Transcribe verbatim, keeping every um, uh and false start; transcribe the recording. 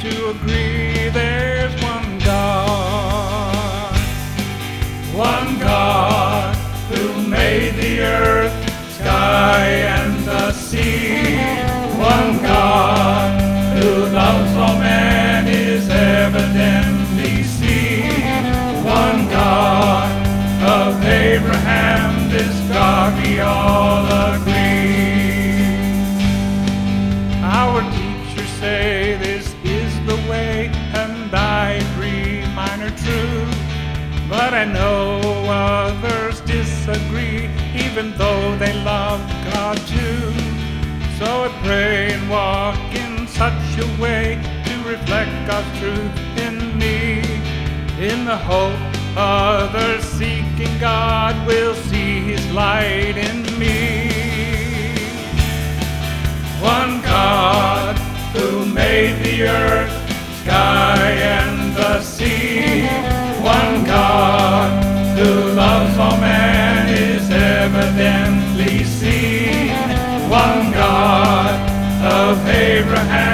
to agree there's one God. One God who made the earth, sky, and the sea. One God who loves all men is evidently seen. One God of Abraham, this God we all agree. Our teachers say this is the way, and I agree, mine are true. But I know others disagree, even though they love God too. So I pray and walk in such a way to reflect God's truth in me, in the hope others seeking God will see His light in me. One God who made the earth, sky, and the sea. One God who loves all men is evidently seen. One God of Abraham,